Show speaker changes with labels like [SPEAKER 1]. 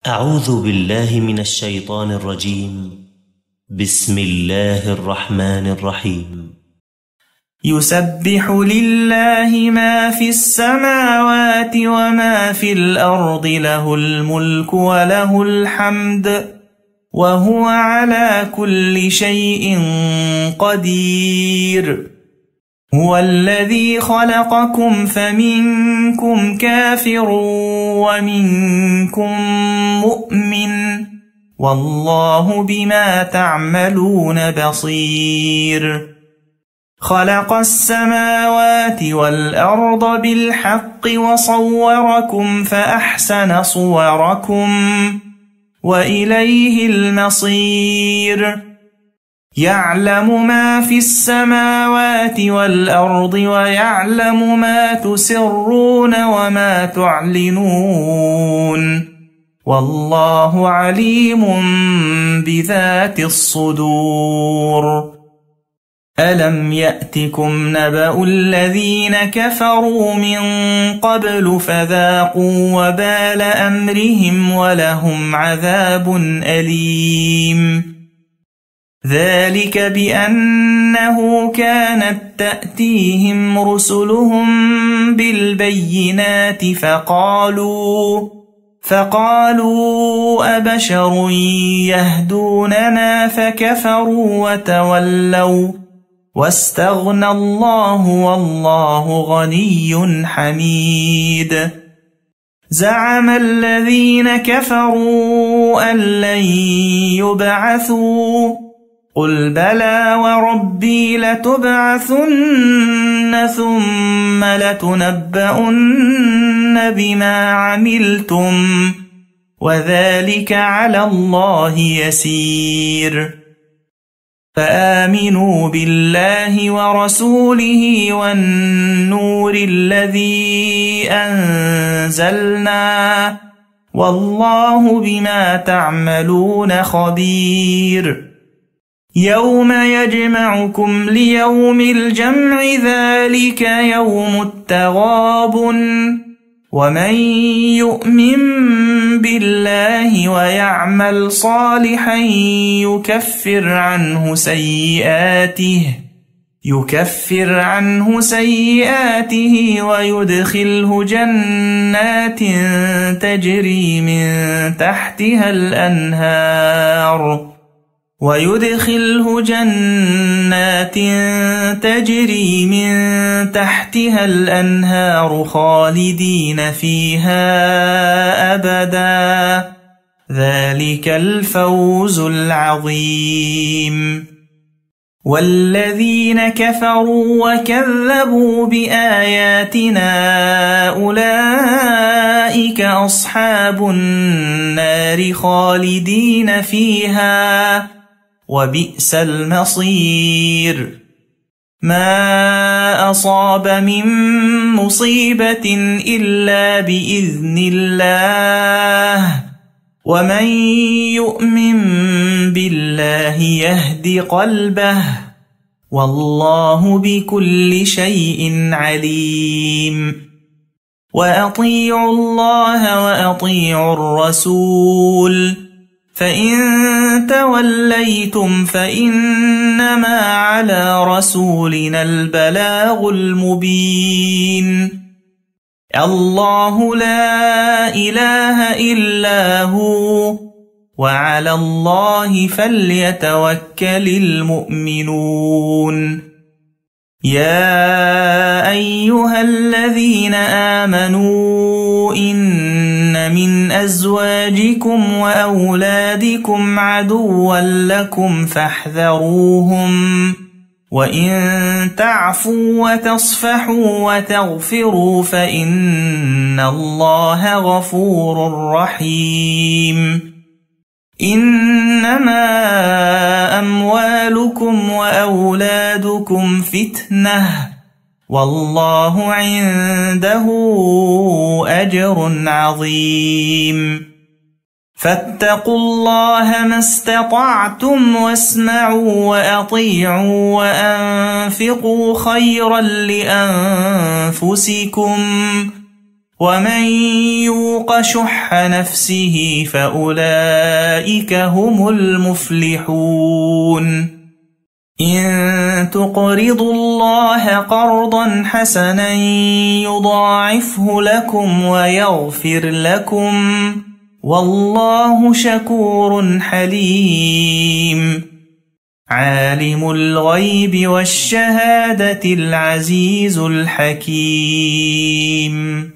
[SPEAKER 1] أعوذ بالله من الشيطان الرجيم. بسم الله الرحمن الرحيم.
[SPEAKER 2] يسبح لله ما في السماوات وما في الأرض، له الملك وله الحمد وهو على كل شيء قدير. هو الذي خلقكم فمنكم كافر ومنكم مؤمن، والله بما تعملون بصير. خلق السماوات والأرض بالحق وصوركم فأحسن صوركم وإليه المصير. يعلم ما في السماوات والأرض ويعلم ما تسرون وما تعلنون، والله عليم بذات الصدور. ألم يأتكم نبأ الذين كفروا من قبل فذاقوا وبال أمرهم ولهم عذاب أليم. ذلك بأنه كانت تأتيهم رسلهم بالبينات فقالوا أبشر يهدوننا فكفروا وتولوا واستغنى الله والله غني حميد. زعم الذين كفروا أن لن يبعثوا، قل بلى وربي لتبعثن ثم لتنبؤن بما عملتم وذلك على الله يسير. فآمنوا بالله ورسوله والنور الذي أنزلنا، والله بما تعملون خبير. يوم يجمعكم ليوم الجمع، ذلك يوم التغابن. ومن يؤمن بالله ويعمل صالحا يكفر عنه سيئاته ويدخله جنات تجري من تحتها الأنهار خالدين فيها أبدا، ذلك الفوز العظيم. والذين كفروا وكذبوا بآياتنا أولئك أصحاب النار خالدين فيها وبئس المصير. ما أصاب من مصيبة إلا بإذن الله، ومن يؤمن بالله يهد قلبه، والله بكل شيء عليم. وأطيعوا الله وأطيعوا الرسول، فإن توليتم فإنما على رسولنا البلاغ المبين. الله لا إله إلا هو، وعلى الله فليتوكل المؤمنون. يا أيها الذين آمنوا إن من أزواجكم وأولادكم عدوا لكم فاحذروهم، وإن تعفوا وتصفحوا وتغفروا فإن الله غفور رحيم. إنما أموالكم وأولادكم فتنة، والله عنده أجر عظيم. فاتقوا الله ما استطعتم واسمعوا وأطيعوا وأنفقوا خيرا لأنفسكم، ومن يوق شح نفسه فأولئك هم المفلحون إن تقرضوا الله قرضا حسنا يضاعفه لكم ويغفر لكم والله شكور حليم عالم الغيب والشهادة العزيز الحكيم